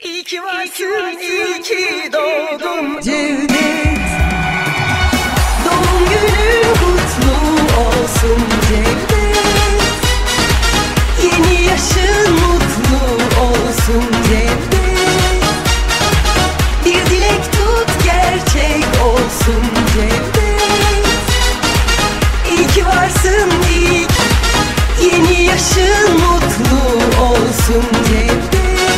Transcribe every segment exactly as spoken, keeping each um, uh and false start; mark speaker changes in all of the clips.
Speaker 1: İyi ki varsın, iyi ki doğdun Cevdet. Doğum günün kutlu olsun Cevdet. Yeni yaşın mutlu olsun Cevdet. Bir dilek tut gerçek olsun Cevdet. İyi ki varsın, iyi ki. Yeni yaşın mutlu olsun Cevdet.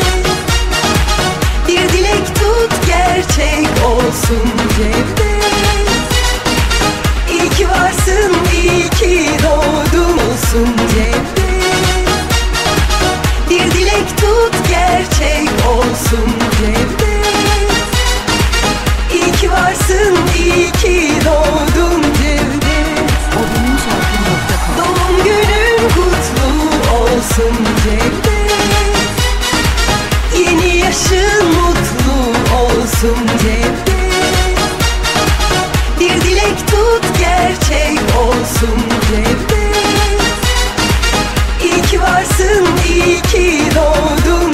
Speaker 1: Bir dilek tut gerçek olsun Cevdet. İyi ki varsın, iyi ki doğdun olsun Cevdet. Bir dilek tut gerçek olsun Cevdet. İyi ki varsın, iyi ki doğdun Cevdet. Doğum günün kutlu olsun Cevdet. Yeni yaşın mutlu olsun Cevdet. Bir dilek tut gerçek olsun Cevdet. İyi ki varsın, iyi ki doğdun